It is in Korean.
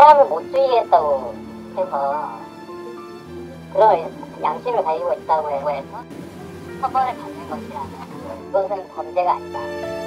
사람을 못 죽이겠다고 해서 그런 양심을 가지고 있다고 해서 처벌을 받는 것이라면 그것은 범죄가 아니다.